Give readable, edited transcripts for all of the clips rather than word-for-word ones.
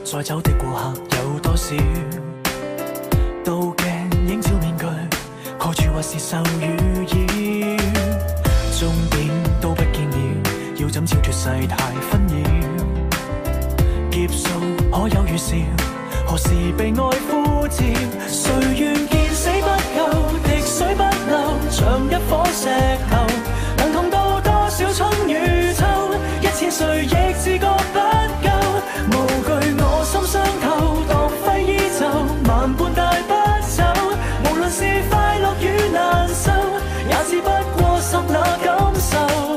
再走的過客有多少？倒鏡映照面具，蓋住或是受與擾。終點都不見了，要怎超脱世態紛擾？劫數可有預兆？何時被愛呼召？誰願見死不救？滴水不漏，像一顆石頭，能痛到多少春與秋？一千歲亦自覺不夠，無懼我心傷透，獨揮衣袖，萬般帶不走。無論是快樂與難受，也只不過十那感受。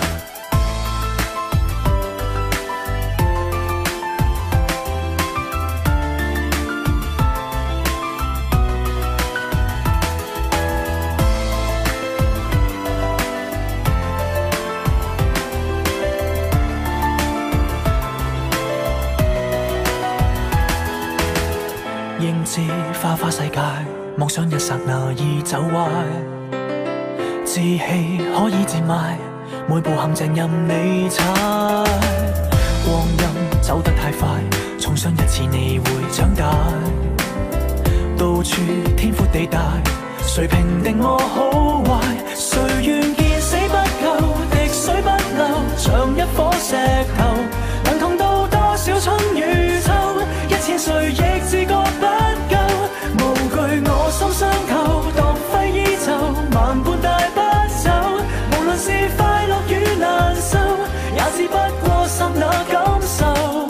應知花花世界，妄想一剎那已走壞，志氣可以賤賣，每步陷阱任你踩。光陰走得太快，重傷一次你會長大。到處天闊地大，誰評定我好壞？誰願見死不救？滴水不漏，像一顆石頭，能痛到多少春與秋？一千歲亦自覺不夠，無懼我心傷透，獨揮衣袖，萬般帶不走。無論是快樂與難受，也只不過剎那感受。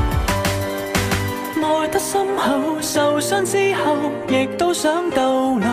愛得深厚，受傷之後亦都想逗留。